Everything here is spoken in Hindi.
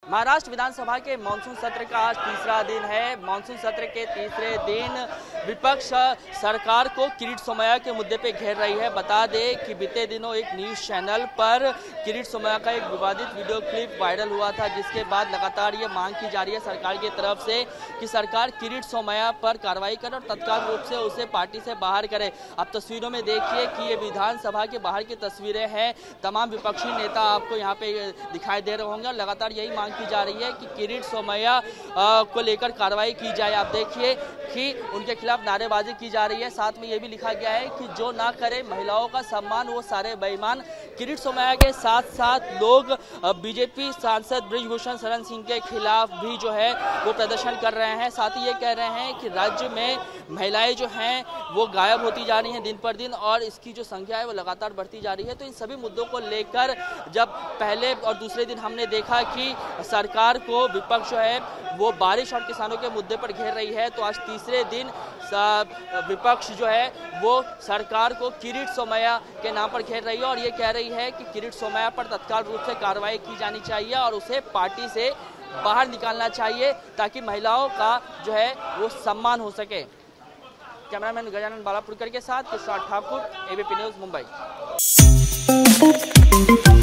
महाराष्ट्र विधानसभा के मानसून सत्र का आज तीसरा दिन है। मानसून सत्र के तीसरे दिन विपक्ष सरकार को किरीट सोमैया के मुद्दे पे घेर रही है। बता दें कि बीते दिनों एक न्यूज चैनल पर किरीट सोमैया का एक विवादित वीडियो क्लिप वायरल हुआ था, जिसके बाद लगातार ये मांग की जा रही है सरकार की तरफ से कि सरकार किरीट सोमैया पर कार्रवाई करे और तत्काल रूप से उसे पार्टी से बाहर करे। अब तस्वीरों में देखिए कि ये विधानसभा के बाहर की तस्वीरें हैं। तमाम विपक्षी नेता आपको यहाँ पे दिखाई दे रहे होंगे और लगातार यही मांग की जा रही है कि किरीट सोमैया को लेकर कार्रवाई की जाए। आप देखिए कि उनके खिलाफ नारेबाजी की जा रही है। साथ में ये भी लिखा गया है कि जो ना करे महिलाओं का सम्मान वो सारे बेईमान। किरीट सोमैया के साथ साथ लोग बीजेपी सांसद बृजभूषण शरण सिंह के खिलाफ भी जो है वो प्रदर्शन कर रहे हैं। साथ ही ये कह रहे हैं कि राज्य में महिलाएं जो हैं वो गायब होती जा रही हैं दिन पर दिन और इसकी जो संख्या है वो लगातार बढ़ती जा रही है। तो इन सभी मुद्दों को लेकर जब पहले और दूसरे दिन हमने देखा कि सरकार को विपक्ष जो है वो बारिश और किसानों के मुद्दे पर घेर रही है, तो आज तीसरे दिन विपक्ष जो है वो सरकार को किरीट सोमैया के नाम पर घेर रही है और ये कह रही है कि किरीट सोमैया पर तत्काल रूप से कार्रवाई की जानी चाहिए और उसे पार्टी से बाहर निकालना चाहिए ताकि महिलाओं का जो है वो सम्मान हो सके। कैमरामैन गजानन बालापुरकर के साथ किशोर ठाकुर, एबीपी न्यूज़, मुंबई।